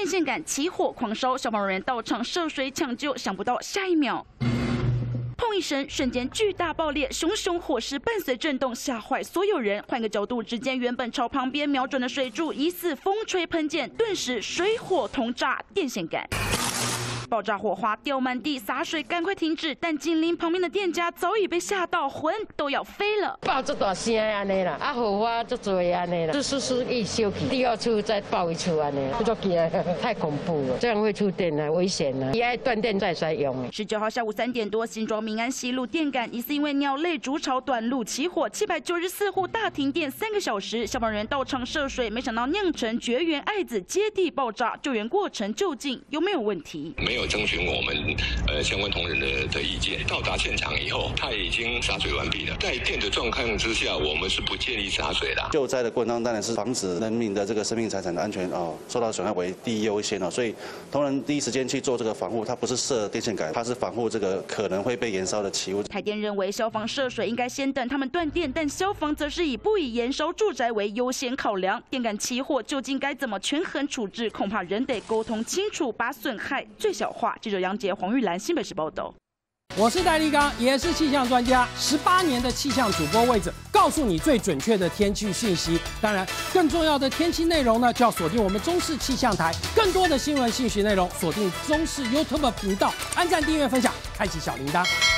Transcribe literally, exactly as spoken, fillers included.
线杆起火狂烧，消防人员到场涉水抢救，想不到下一秒。 砰一声，瞬间巨大爆裂，熊熊火势伴随震动，吓坏所有人。换个角度，只见原本朝旁边瞄准的水柱，疑似风吹喷溅，顿时水火同炸电线杆。 爆炸火花掉满地，洒水赶快停止，但紧邻旁边的店家早已被吓到，魂都要飞了。 爆这大声安尼啦，啊火花足多安尼啦，是是是一烧起，第二处再爆一处安尼，足惊，太恐怖了，这样会触电啊，危险啊，也爱断电再使用。 十九号下午三点多，新庄民安西路电杆疑似因为鸟类筑巢短路起火，七百九十四户大停电三个小时，消防人员到场涉水，没想到酿成绝缘爱子接地爆炸，救援过程究竟有没有问题？ 没有征询我们呃相关同仁的的意见，到达现场以后，他已经洒水完毕了。在电的状况之下，我们是不建议洒水的。 救灾的过程当中，当然是防止人民的这个生命财产的安全哦受到损害为第一优先哦，所以同仁第一时间去做这个防护，它不是设电线杆，它是防护这个可能会被燃烧的起物。 台电认为消防涉水应该先等他们断电，但消防则是以不以燃烧住宅为优先考量。电杆起火究竟该怎么权衡处置，恐怕仍得沟通清楚，把损害最小化。记者杨杰、黄玉兰新北市报道。 我是戴立刚，也是气象专家，十八年的气象主播位置，告诉你最准确的天气讯息。当然，更重要的天气内容呢，就要锁定我们中视气象台。更多的新闻信息内容，锁定中视 YouTube 频道，按赞、订阅、分享，开启小铃铛。